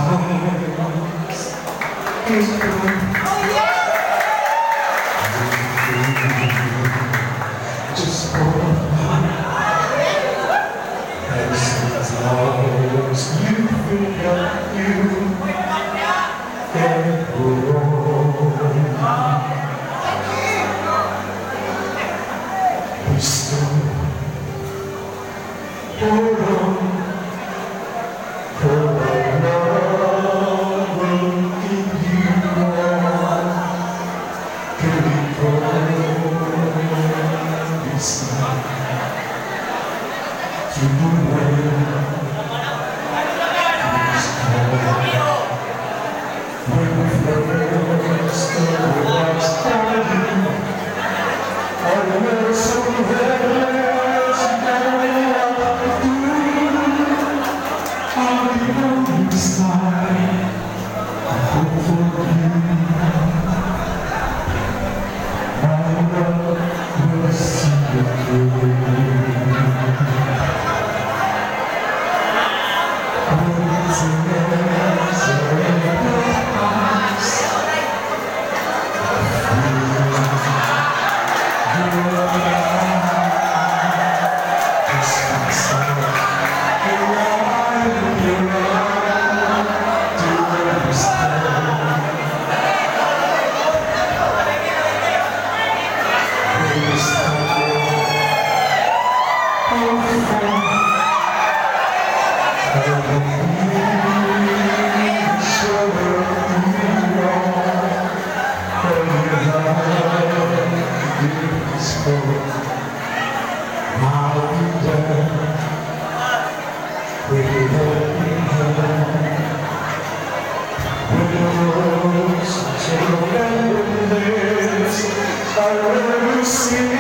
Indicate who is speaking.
Speaker 1: times is gone. Just for fun, and as long as you think of you and go on, we still hold on for love will keep you warm. Can we go this night to the world is cold? When we first was starting, I remember so reckless, knowing what to do. I'll be on your side, I hope for you. My love will see you through. Words and words are in your eyes. I will see